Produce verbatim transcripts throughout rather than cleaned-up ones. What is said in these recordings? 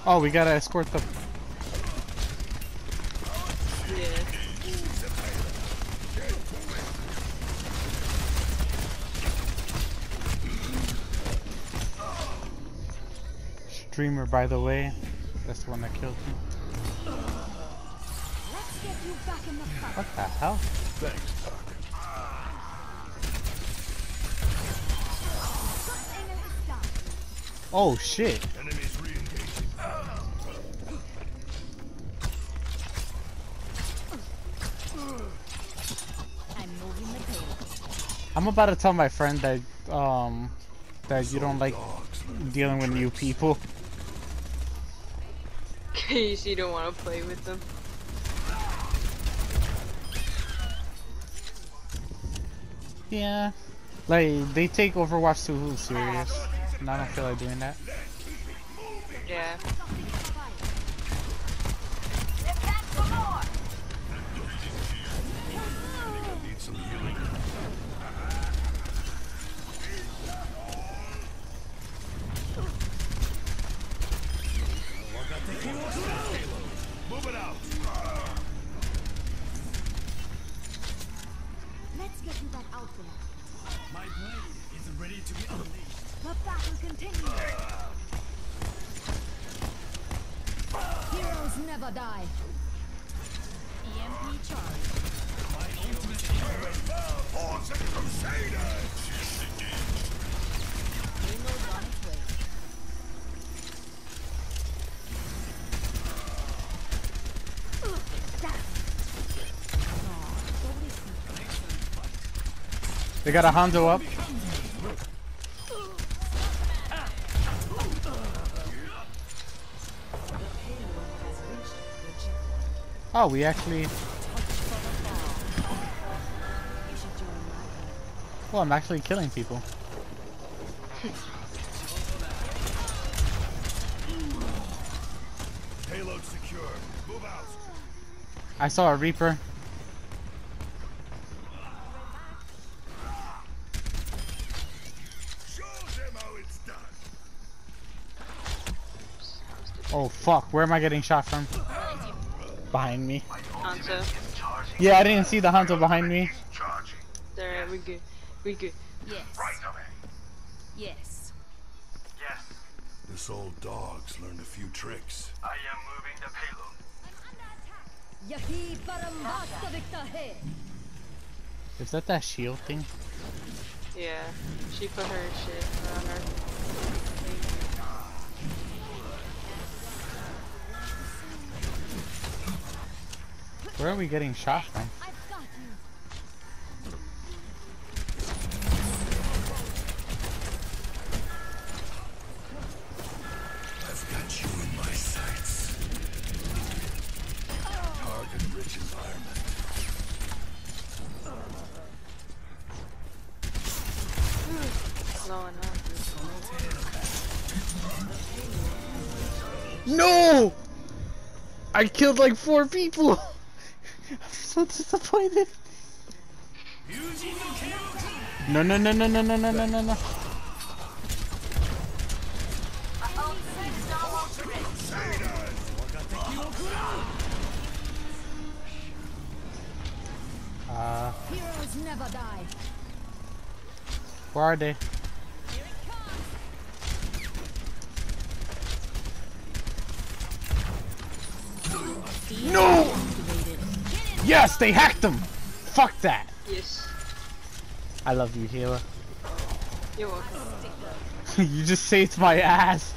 Oh, we gotta escort the. Yeah. Streamer, by the way. That's the one that killed me. Let's get you back in the fight. What the hell? Thanks, Tuck. Oh shit. Enemies re-engaging. I'm moving the payload. I'm about to tell my friend that um that you don't like dealing with new people. Cause you don't want to play with them. Yeah. Like they take Overwatch too serious. And I don't feel like doing that. Yeah. Need some healing. Move it out. Let's get you that outfit. My blade is ready to be unleashed. The battle continues. Heroes never die. E M P charge. My ultimate is ready. Horns and Crusaders. Payload on its way. They got a Hanzo up. Oh, we actually. Well, I'm actually killing people. Payload secure. Move out. I saw a Reaper. Show them how it's done. Oh fuck, where am I getting shot from? Behind me. Hanzo. Yeah, I didn't see the Hanzo behind me. Charging. There, we good. We good. Yes. Right away. Yes. Yes. This old dog's learned a few tricks. I am moving the payload. Yahi param vikta hai. Is that that shield thing? Yeah. She put her shit on her. Where are we getting shot from? I've got you. I've got you in my sights. Target-rich environment. Low enough. No! I killed like four people! I'm so disappointed. No, no, no, no, no, no, no, no, no, no. Uh, Heroes never die. where are they? No! Yes, they hacked them! Fuck that! Yes. I love you, Hila. You're welcome. You just saved my ass.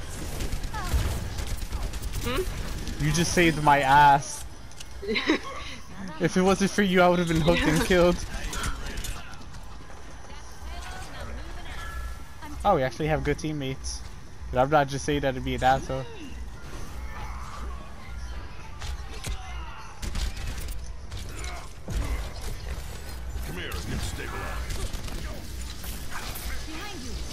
Hmm? You just saved my ass. If it wasn't for you, I would have been hooked and killed. Oh, we actually have good teammates. But I'm not just saying that to be an asshole. Come here, get stabilized. Behind you.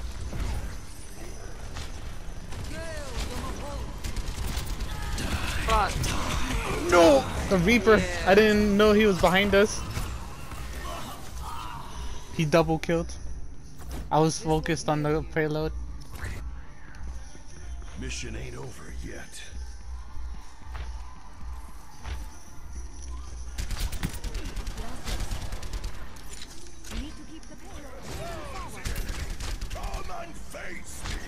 Fuck. No! The Reaper! Yeah. I didn't know he was behind us. He double killed. I was focused on the payload. Mission ain't over yet. We need to keep the payload moving forward. Come and face me.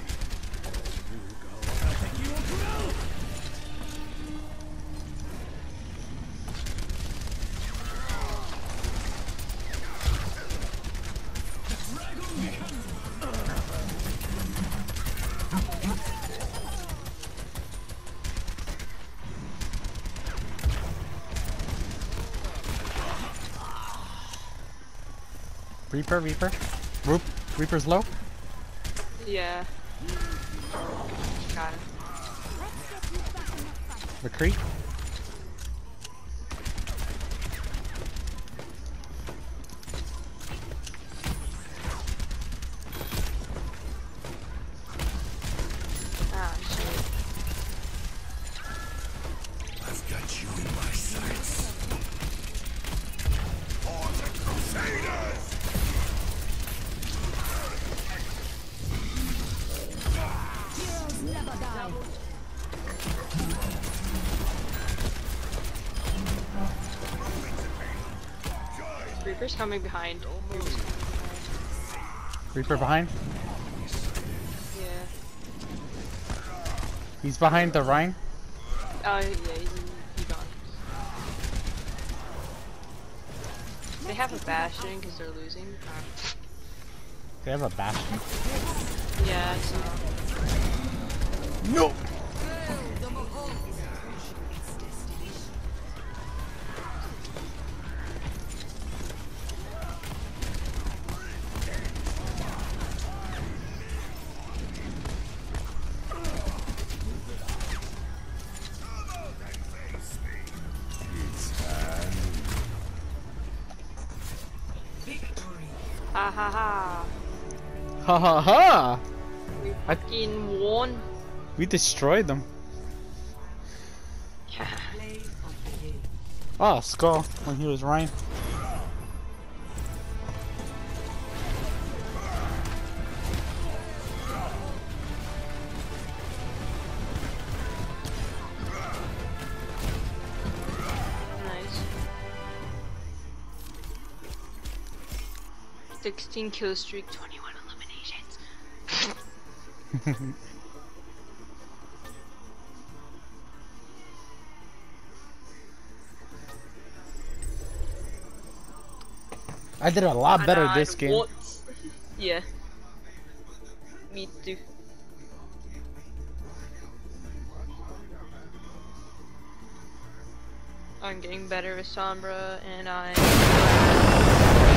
Reaper, Reaper. Roop, Reaper's low. Yeah. Got him. McCree. Ah, shit. I've got you in my sights. For the Crusaders! Heroes never die. Reaper's coming behind. Reaper's coming behind. Reaper behind. Yeah. He's behind the Rhine. Oh, yeah, he's, he's gone. They have a Bastion because they're losing. They have a Bastion. Yeah, I saw. No! Ha ha ha. Ha ha ha! We I- fucking won. We destroyed them. Oh, Skull when he was Rhine. Nice. sixteen kill streak, twenty-one eliminations. I did a lot better And this I game. want- Yeah. Me too. I'm getting better with Sombra, and I